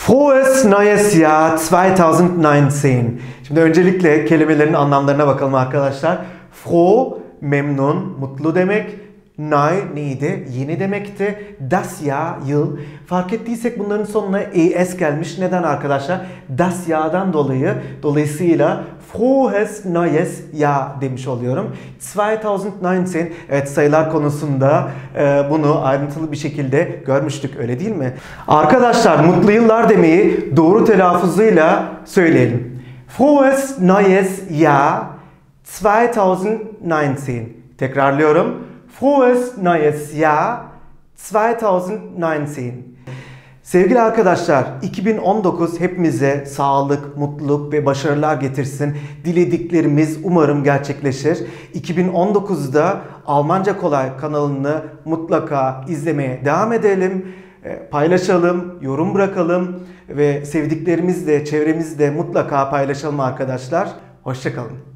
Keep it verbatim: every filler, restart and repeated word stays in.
Frohes neues Jahr iki bin on dokuz. Şimdi öncelikle kelimelerin anlamlarına bakalım arkadaşlar. Froh, memnun, mutlu demek. Neu neydi? Yeni demekti. Das Jahr, yıl. Fark ettiysek bunların sonuna es gelmiş. Neden arkadaşlar? Das Jahr'dan dolayı. Dolayısıyla Frohes neues Jahr demiş oluyorum. iki bin on dokuz, evet sayılar konusunda e, bunu ayrıntılı bir şekilde görmüştük, öyle değil mi? Arkadaşlar mutlu yıllar demeyi doğru telaffuzuyla söyleyelim. Frohes neues Jahr iki bin on dokuz. Tekrarlıyorum. Frohes neues Jahr iki bin on dokuz. Sevgili arkadaşlar, iki bin on dokuz hepimize sağlık, mutluluk ve başarılar getirsin. Dilediklerimiz umarım gerçekleşir. iki bin on dokuzda Almanca Kolay kanalını mutlaka izlemeye devam edelim. Paylaşalım, yorum bırakalım ve sevdiklerimizle, çevremizle mutlaka paylaşalım arkadaşlar. Hoşça kalın.